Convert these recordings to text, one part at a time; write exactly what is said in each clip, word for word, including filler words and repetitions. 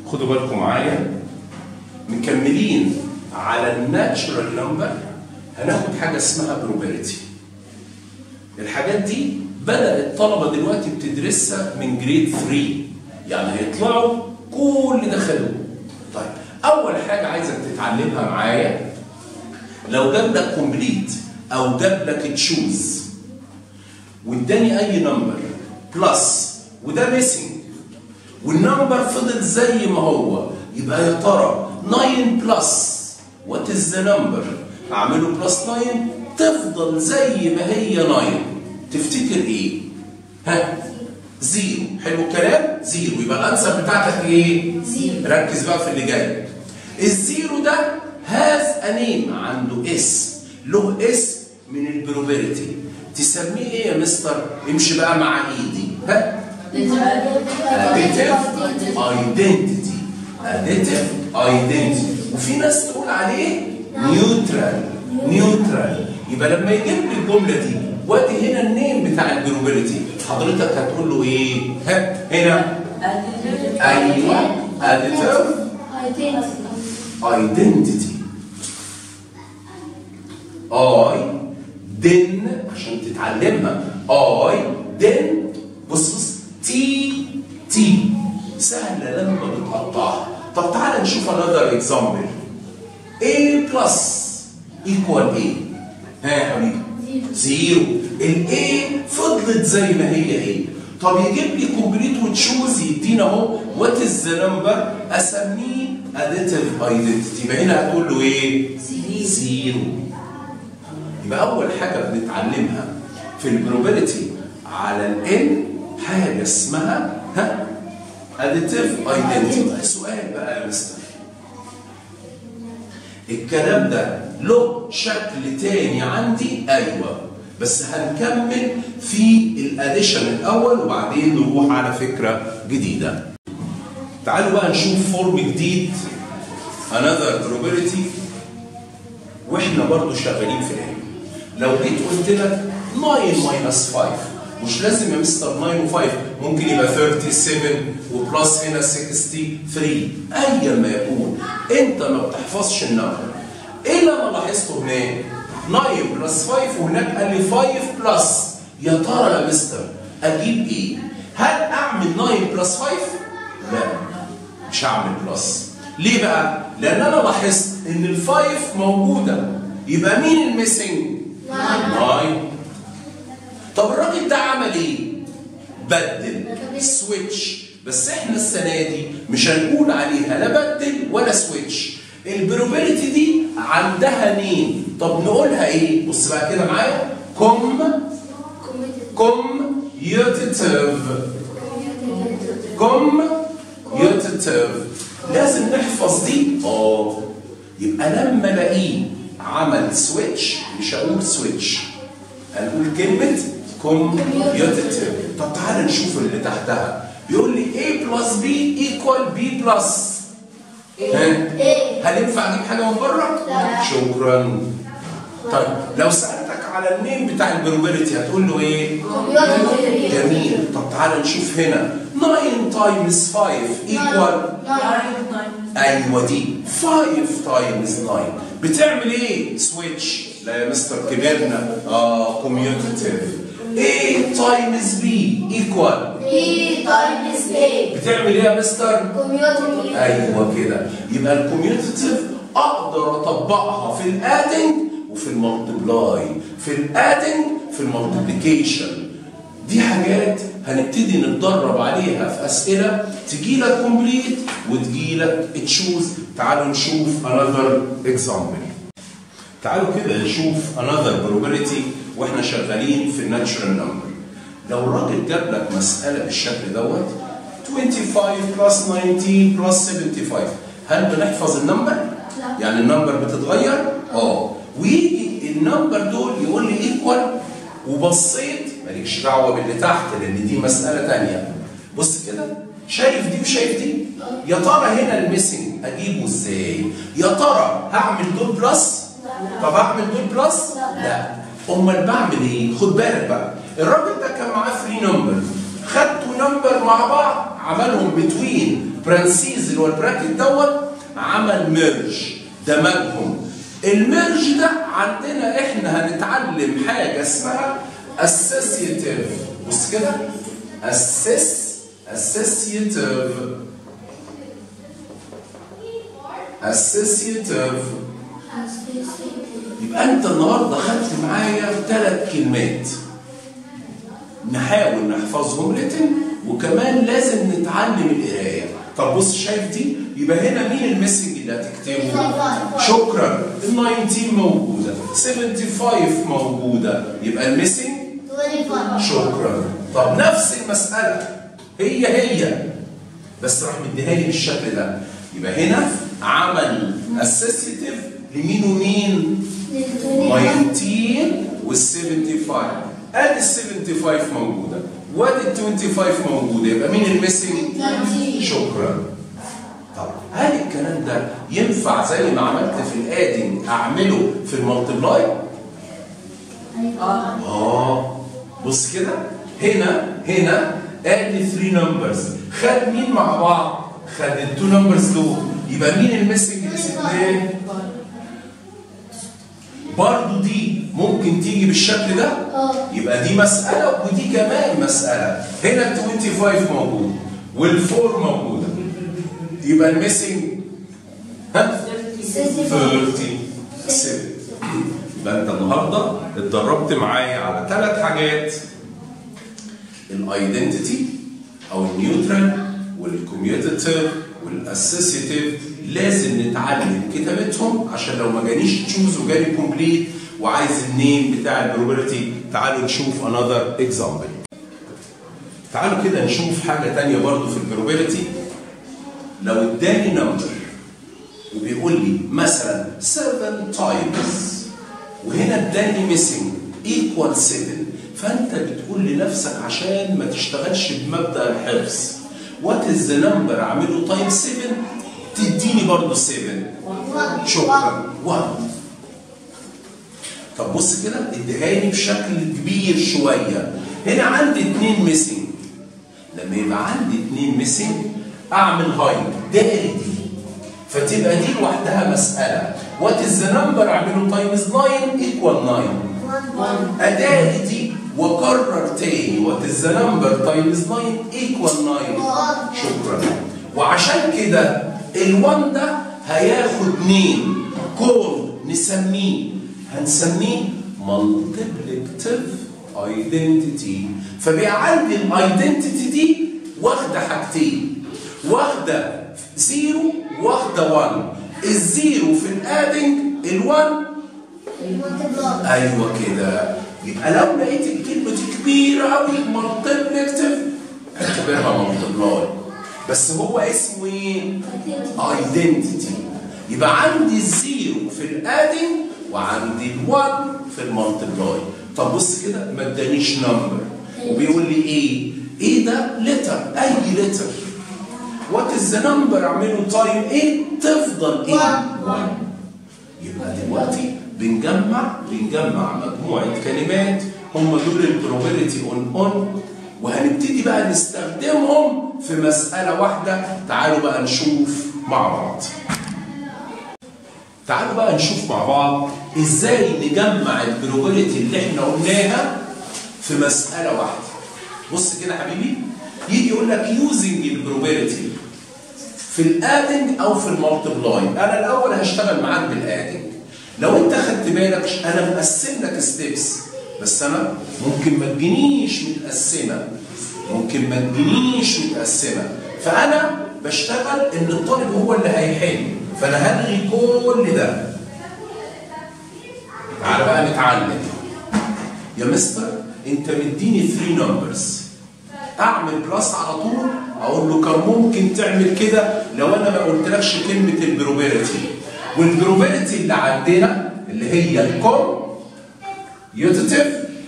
خدوا بالكم معايا، مكملين على الناتشرال نمبر، هناخد حاجه اسمها بروبابيلتي. الحاجات دي بدأ الطلبه دلوقتي بتدرسها من جريد ثلاثة، يعني هيطلعوا كل ده خدوه. طيب اول حاجه عايزك تتعلمها معايا، لو جاب لك كومبليت او جاب لك تشوز واداني اي نمبر بلس وده ميسنج والنمبر فضل زي ما هو، يبقى يا ترى تسعة بلس وات از ذا نمبر؟ اعمله بلس تسعة تفضل زي ما هي تسعة، تفتكر ايه؟ ها؟ زيرو. حلو الكلام؟ زيرو. يبقى الانسر بتاعتك ايه؟ زيرو. ركز بقى في اللي جاي. الزيرو ده هاز انيم، عنده اسم، له اسم من البروبابيلتي، تسميه ايه يا مستر؟ امشي بقى مع ايدي. ها؟ additive identity. additive identity. وفي ناس تقول عليه نيوترال. نيوترال. يبقى لما يجيب لي الجمله دي وادي هنا النيم بتاع البروبابيلتي، حضرتك هتقول له ايه؟ ها؟ هنا ايوه additive identity. I then عشان تتعلمها I then بص بص تي تي سهله لما بتقطعها. طب تعالى نشوف another example. A plus equal A. ها يا حبيبي؟ زيرو. ال A فضلت زي ما هي ايه. طب يجيب لي كومبليت وتشوز يدينا اهو وات از ذا نمبر، اسميه additive identity. يبقى هنا هتقول له ايه؟ زيرو. يبقى اول حاجه بنتعلمها في البروبابيلتي على الان حاجه اسمها ها additive identity. السؤال بقى يا مستر، الكلام ده له شكل تاني عندي؟ ايوه، بس هنكمل في الاديشن الاول وبعدين نروح على فكره جديده. تعالوا بقى نشوف فورم جديد another probability واحنا برضو شغالين في العلم. لو جيت قلت لك تسعة ماينس خمسة، مش لازم يا مستر تسعة و5، ممكن يبقى سبعة وثلاثين وبلس هنا ستة وستين، ايا ما يكون. انت ما بتحفظش النمبر. ايه اللي انا لاحظته هناك؟ تسعة بلس خمسة وهناك قال لي خمسة بلس. يا ترى يا مستر اجيب ايه؟ هل اعمل تسعة بلس خمسة؟ لا، مش هعمل بلس. ليه بقى؟ لان انا لاحظت ان الخمسة موجوده، يبقى مين الميسنج؟ تسعة. طب الراجل ده عمل ايه؟ بدل، سويتش. بس احنا السنه دي مش هنقول عليها لا بدل ولا سويتش. البروبابيلتي دي عندها نيم. طب نقولها ايه؟ بص بقى كده معايا، كوم كوميوتيتيف. كوميوتيتيف لازم نحفظ دي. اه يبقى لما الاقيه عمل سويتش مش هقول سويتش، هنقول كلمه كوميوتيتيف. طب تعالى نشوف اللي تحتها. بيقول لي A بلس B ايكوال B بلس. هل ينفع اجيب حاجه من بره؟ لا. شكرا. طيب لو سالتك على النيم بتاع البروبابيلتي هتقول له ايه؟ جميل. طب تعالى نشوف هنا تسعة تايمز خمسة ايكوال، ايوه دي خمسة تايمز تسعة بتعمل ايه؟ سويتش. لا يا مستر كبرنا. اه كوميوتيتيف. A تايمز B ايكوال B times A. بتعمل ايه يا مستر؟ كوميوتيتيف. ايوه كده. يبقى الكوميوتيتيف اقدر اطبقها في الادنج وفي المالتبلاي، في الادنج في المالتيبليكيشن. دي حاجات هنبتدي نتدرب عليها في اسئله تجي لك كومبليت وتجي لك تشوز. تعالوا نشوف another example. تعالوا كده نشوف another probability واحنا شغالين في الناتشرال نمبر. لو الراجل جاب لك مساله بالشكل دوت خمسة وعشرين بلس تسعتاشر بلس خمسة وسبعين، هل بنحفظ النمبر؟ لا. يعني النمبر بتتغير؟ اه. ويجي النمبر دول يقول لي ايكوال وبصيت، مالكش دعوه باللي تحت لان دي مساله ثانيه. بص كده، شايف دي وشايف دي؟ يا ترى هنا الميسنج اجيبه ازاي؟ يا ترى هعمل دول بلس؟ طب اعمل دول بلس؟ لا. امال بعمل ايه؟ خد بالك بقى، الراجل ده كان معاه ثلاثة نمبر، خدته نمبر مع بعض عملهم بتوين برانسيز اللي هو البراكت دوت، عمل ميرج دمجهم. الميرج ده عندنا احنا هنتعلم حاجه اسمها اسوسيتيف. بص كده، اسس اسوسيتيف اسوسيتيف. يبقى انت النهارده خدت معايا ثلاث كلمات نحاول نحفظهم ريتن، وكمان لازم نتعلم القرايه. طب بص شايف دي؟ يبقى هنا مين الميسنج اللي هتكتبه؟ شكرا. ال تسعتاشر موجوده، خمسة وسبعين موجوده، يبقى الميسنج شكرا. طب نفس المساله هي هي بس راح مديها لي بالشكل ده، يبقى هنا عمل اسوسيتيف لمين ومين؟ تسعتاشر وال خمسة وسبعين. ادي ال خمسة وسبعين موجوده وادي ال خمسة وعشرين موجوده، يبقى مين الميسنج؟ شكرا. طب هل الكلام ده ينفع زي ما عملت في الادنج اعمله في المالتبلاي؟ اه اه بص كده، هنا هنا ادي ثلاثة نمبرز، خد مين مع بعض؟ خد التو نمبرز دول، يبقى مين الميسنج اللي سبناه؟ برضه دي ممكن تيجي بالشكل ده، يبقى دي مسألة ودي كمان مسألة. هنا ال خمسة وعشرين موجود والفور موجودة، يبقى الميسنج ها؟ ثلاثين وسبعة. يبقى انت النهارده اتدربت معايا على ثلاث حاجات: الايدنتيتي او النيوترال والكوميوتيتيف والاسوسيتيف. لازم نتعلم كتابتهم عشان لو ما جانيش تشوز وجالي كومبليت وعايز النيم بتاع البروبابيلتي. تعالوا نشوف انذر اكزامبل. تعالوا كده نشوف حاجه ثانيه برضو في البروبابيلتي. لو اداني نمبر وبيقول لي مثلا سبعة تايمز وهنا اداني ميسنج ايكوال سبعة، فانت بتقول لنفسك عشان ما تشتغلش بمبدا الحفظ وات از ذا نمبر اعمله تايم سبعة، تديني برضه سبعة. شكرا، واحد. طب بص كده، اديهاني بشكل كبير شويه. هنا عندي اثنين ميسنج، لما يبقى عندي اثنين ميسنج اعمل هايد داري دي، فتبقى دي لوحدها مساله. وات از ذا نمبر اعمله تايمز تسعة ايكوال تسعة. اداري دي واكرر تاني وات از ذا نمبر تايمز تسعة ايكوال تسعة. شكرا. وعشان كده الوان ده هياخد مين؟ كود نسميه، هنسميه مالتيبليكتيف ايدنتيتي. فبقى عندي الايدنتيتي دي واخده حاجتين، واخده زيرو واخده واحد. الزيرو في الادنج، الوان ايوه كده. يبقى لو لقيت الكلمه دي كبيره قوي مالتيبليكتيف اعتبرها مالتبلاي، بس هو اسمه ايه؟ ايدنتيتي. يبقى عندي الزيرو في الادنج وعندي الوان في المالتبلاي. طب بص كده، ما ادانيش نمبر وبيقول لي ايه؟ ايه ده؟ لتر، اي لتر. وات از ذا نمبر اعمله تايم ايه؟ تفضل ايه؟ واحد. يبقى دلوقتي بنجمع بنجمع مجموعه كلمات هم دول البروبابيلتي اون اون، وهنبتدي بقى نستخدمهم في مسألة واحدة. تعالوا بقى نشوف مع بعض. تعالوا بقى نشوف مع بعض ازاي نجمع البروبابيلتي اللي احنا قلناها في مسألة واحدة. بص كده يا حبيبي، يجي يقول لك يوزنج البروبابيلتي في الادنج او في المالتبلاي. انا الاول هشتغل معاك بالادنج. لو انت خدت بالك انا مقسم لك ستيبس، بس انا ممكن ما تجينيش متقسمه، ممكن ما تجينيش متقسمه، فانا بشتغل ان الطالب هو اللي هيحل، فانا هلغي كل ده. تعالى بقى نتعلم. يا مستر انت مديني ثلاثة نمبرز، اعمل بلس على طول؟ اقول له كان ممكن تعمل كده لو انا ما قلتلكش كلمه البروبابيلتي. والبروبابيلتي اللي عندنا اللي هي الكوم يوتيتيف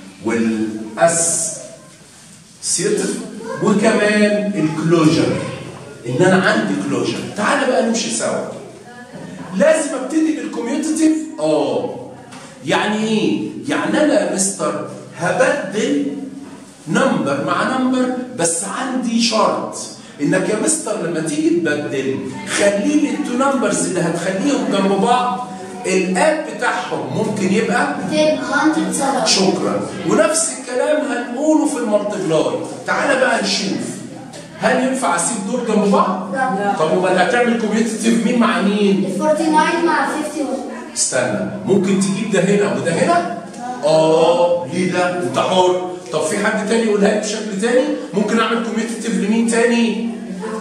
والاسيتيف وكمان الكلوجر، ان انا عندي كلوجر. تعالى بقى نمشي سوا. لازم ابتدي بالكوميوتيتيف. اه يعني ايه؟ يعني انا يا مستر هبدل نمبر مع نمبر، بس عندي شرط انك يا مستر لما تيجي تبدل خلي لي التو نمبرز اللي هتخليهم جنب بعض الاب بتاعهم ممكن يبقى مية. شكرا. ونفس الكلام هنقوله في المالتيبلاي. تعالى بقى نشوف هل ينفع اسيب دول جنب بعض؟ لا. طب امال هتعمل كوميوتيتيف مين مع مين؟ ال تسعة وأربعين مع خمسة وخمسين. استنى، ممكن تجيب ده هنا وده هنا؟ اه ليه ده؟ انت حر. طب في حد تاني يقولها لي بشكل تاني؟ ممكن اعمل كوميوتيتيف لمين تاني؟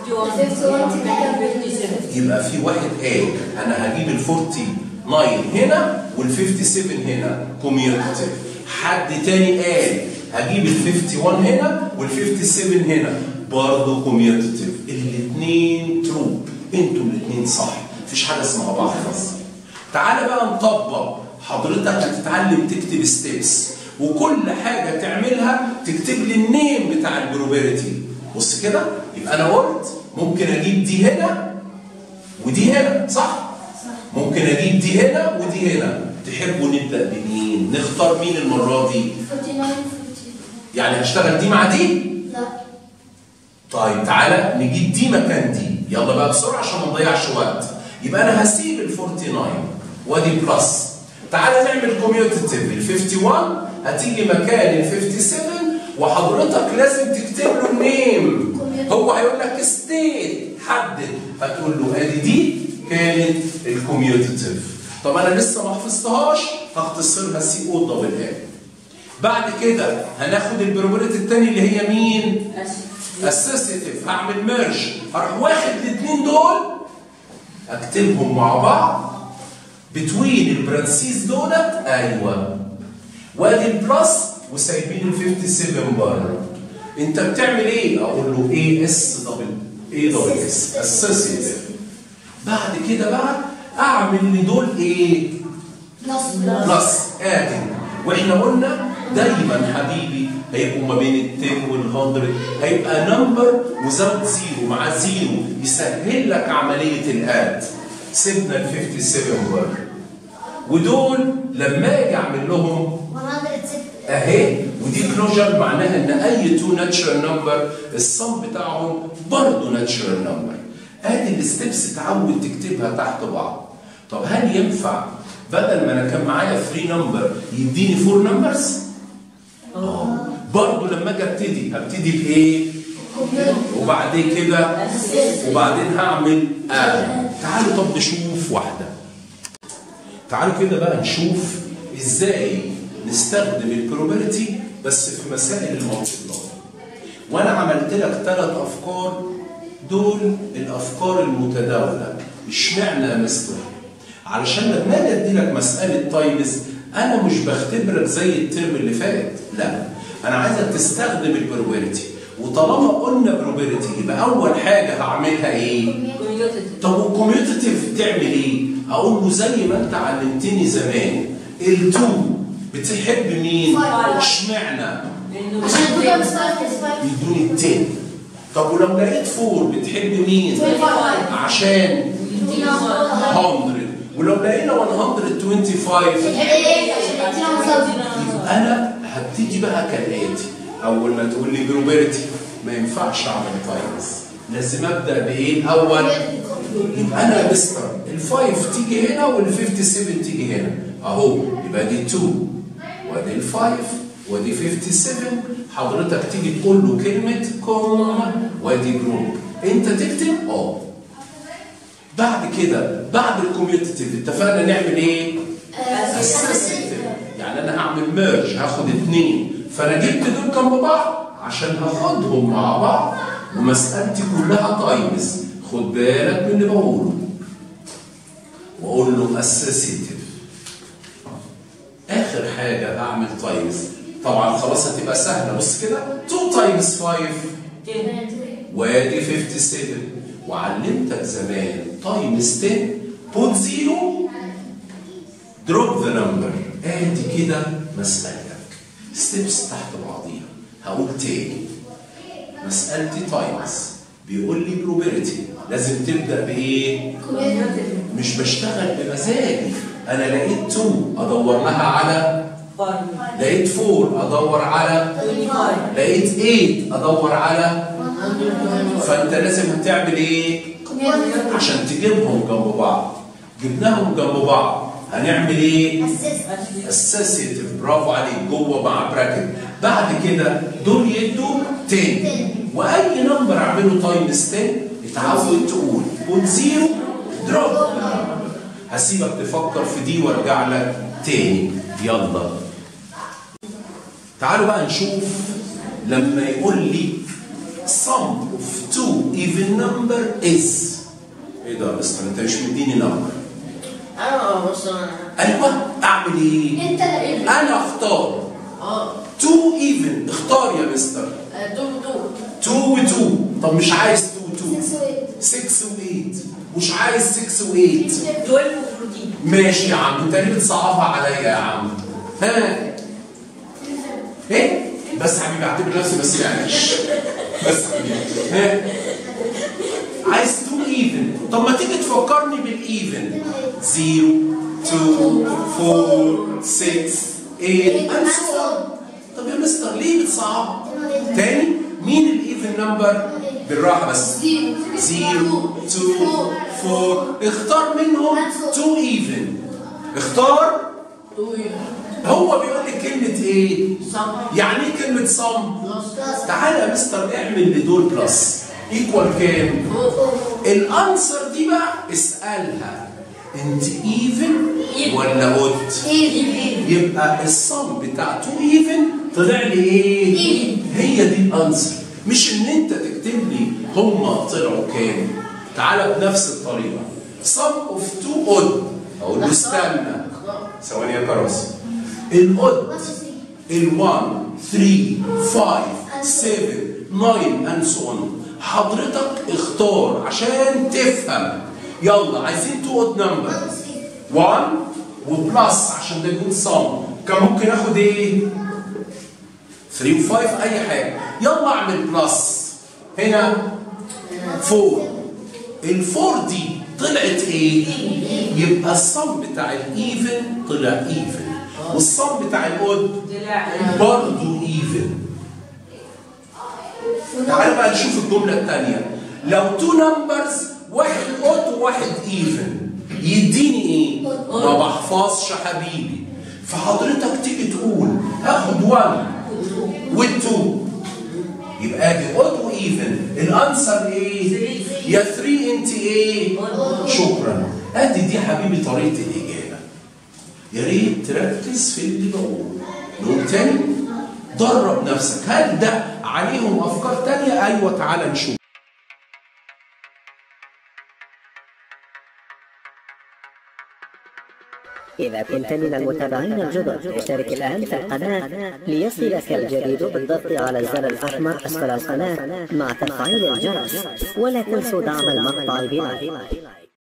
يبقى في واحد قال انا هجيب ال تسعة وأربعين هنا وال سبعة وخمسين هنا كوميوتيتيف. حد تاني قال هجيب ال واحد وخمسين هنا وال سبعة وخمسين هنا برضه كوميوتيتيف. الاثنين ترو، انتوا الاثنين صح، مفيش حاجه اسمها بحفظ. تعالى بقى نطبق. حضرتك هتتعلم تكتب ستيبس، وكل حاجه تعملها تكتب لي النيم بتاع البروبابيلتي. بص كده، يبقى انا قلت ممكن اجيب دي هنا ودي هنا، صح؟ ممكن اجيب دي هنا ودي هنا. تحبوا نبدا بمين؟ نختار مين المره دي؟ تسعة وأربعين. يعني هشتغل دي مع دي؟ لا. طيب تعالى نجيب دي مكان دي. يلا بقى بسرعه عشان ما نضيعش وقت. يبقى انا هسيب ال تسعة وأربعين وادي بلس. تعالى نعمل كوميوتيتيف. ال واحد وخمسين هتيجي مكان ال سبعة وخمسين وحضرتك لازم تكتب له النيم. هو هيقول لك ستيت، حدد، هتقول له ادي دي كانت الكوميوتيتيف. طب انا لسه ما حفظتهاش، هختصرها سي او دبل ال. بعد كده هناخد البروبابيلتي الثاني اللي هي مين؟ اسوسيتيف. هعمل ميرج، هروح واخد الاثنين دول اكتبهم مع بعض بتوين البرانسيز دولت، ايوه، وادي البلس وسايبين ال سبعة وخمسين بره. انت بتعمل ايه؟ اقول له اي اس دبل اي دبل اس اسوسيتيف. بعد كده بقى اعمل لدول ايه؟ بلس بلس ادي. واحنا قلنا دايما حبيبي هيبقوا ما بين ال عشرة وال مية، هيبقى نمبر وزود زيرو مع زيرو يسهل لك عمليه الاد. سيبنا ال سبعة وخمسين بره، ودول لما اجي اعمل لهم مية وستة. اهي، ودي كلوجر معناها ان اي تو ناتشرال نمبر الصم بتاعهم برضه ناتشرال نمبر. ادي الستبس اتعود تكتبها تحت بعض. طب هل ينفع بدل ما انا كان معايا ثلاثة نمبر يديني أربعة نمبرز؟ اه برضه لما اجي ابتدي ابتدي بايه؟ وبعد كده وبعدين هعمل اد. تعالوا طب نشوف واحده. تعالوا كده بقى نشوف ازاي نستخدم البروبابيلتي بس في مسائل المالتيبلاي. وانا عملت لك ثلاث افكار، دول الافكار المتداوله. اشمعنى يا مستر؟ علشان لما اجي ادي لك مساله تايمز انا مش بختبرك زي الترم اللي فات، لا، انا عايزك تستخدم البروبابيلتي. وطالما قلنا بروبابيلتي يبقى اول حاجه هعملها ايه؟ طب والكوميوتيتيف تعمل ايه؟ اقول له زي ما انت علمتني زمان التو بتحب مين؟ اشمعنى؟ عشان الدنيا مستوى يدوني عشرة. طب ولو لقيت أربعة بتحب مين؟ عشان مية. ولو لقينا مية وخمسة وعشرين يبقى انا هبتدي بقى كالاتي. اول ما تقول لي بروبابيلتي ما ينفعش اعمل تايمز، لازم ابدا بايه الاول؟ يبقى انا يا مستر الفايف تيجي هنا وال سبعة وخمسين تيجي هنا اهو، يبقى دي اتنين وادي الفايف وادي سبعة وخمسين. حضرتك تيجي تقول له كلمه كوم وادي جروب، انت تكتب اه. بعد كده بعد الكوميوتيتيف اتفقنا نعمل ايه؟ اسوسيتيف. يعني انا هعمل ميرج، هاخد اثنين، فانا جبت دول جنب بعض عشان هاخدهم مع بعض ومسألتي كلها تايمز. خد بالك من اللي بقوله. واقول له اسوسيتيف. اخر حاجه اعمل تايمز. طبعا خلاص هتبقى سهله، بص كده اتنين تايمز خمسة وادي سبعة وخمسين. وعلمتك زمان تايمز عشرة بوت زيرو دروب ذا نمبر. ادي كده مسألتك ستيبس تحت بعضيها. هقول تاني مسألتي تايمز، بيقول لي بروبابيلتي لازم تبدأ بإيه؟ مش بشتغل بمزاجي، أنا لقيت اتنين أدور لها على لقيت أربعة ادور على لقيت ثمانية ادور على. فانت لازم هتعمل ايه عشان تجيبهم جنب بعض؟ جبناهم جنب بعض هنعمل ايه؟ اسوسيتيف. برافو عليك، جوه مع براكت. بعد كده دول يدوا عشرة، واي نمبر اعمله تايمز عشرة اتعود تقول بوت زيرو دروب. هسيبك تفكر في دي وارجع لك تاني. يلا تعالوا بقى نشوف لما يقول لي sum of two even number is. ايه ده يا مستر؟ انت مش مديني نمبر. انا بص ايوه اعمل ايه؟ انت اللي انا اختار اه two even. اختار يا مستر. دو دو two و two. طب مش عايز two و two. ستة و six و ثمانية. eight. مش عايز six و eight. اتناشر وبروتين. ماشي يا عم، انت ليه بتصعبها عليا يا عم؟ ها؟ ايه؟ بس حبيبي اعتبر نفسي بس معلش. بس حبيبي. ها؟ عايز two even. طب ما تيجي تفكرني بالايفن. زيرو اتنين اربعة ستة ثمانية and so on. طب يا مستر ليه بتصعب؟ تاني مين الايفن نمبر؟ بالراحه بس. زيرو اتنين اربعة. اختار منهم تو ايفن. اختار. هو بيقول لي كلمه ايه؟ يعني ايه كلمه صم؟ تعالى يا مستر اعمل لدول بلس. ايكوال كام؟ الانسر دي بقى اسالها انت ايفن ولا اود؟ يبقى الصم بتاع تو ايفن طلع لي ايه؟ هي دي الانسر، مش ان انت تكتب لي هما طلعوا كام. تعالى بنفس الطريقه sum of two odd. اقول له استنى ثواني يا كراسي. الاود ال واحد تلاتة خمسة سبعة تسعة and so on. حضرتك اختار عشان تفهم. يلا عايزين تو اود نمبر. واحد وبلس عشان ده يكون صم. كان ممكن اخد ايه؟ تلاتة و خمسة اي حاجه. يلا اعمل بلس. هنا أربعة. الفور دي طلعت ايه؟ يبقى الصم بتاع الايفن طلع ايفن، والصم بتاع الاود برضه ايفن. تعالوا بقى نشوف الجمله الثانيه. لو تو نمبرز واحد اود وواحد ايفن يديني ايه؟ ما بحفظش حبيبي. فحضرتك تيجي تقول هاخد واحد والتو يبقى ادي اود وايفن. الانسر ايه؟ يا تلاتة انت ايه؟ شكرا. ادي دي حبيبي طريقه الاجابه. يا ريت تركز في اللي بقوله. نقول تاني درب نفسك. هل ده عليهم افكار تانيه؟ ايوه تعالى نشوف. إذا كنت من المتابعين الجدد اشترك الآن في القناة ليصلك الجديد بالضغط على الزر الأحمر أسفل القناة مع تفعيل الجرس، ولا تنسوا دعم المقطع بلايك.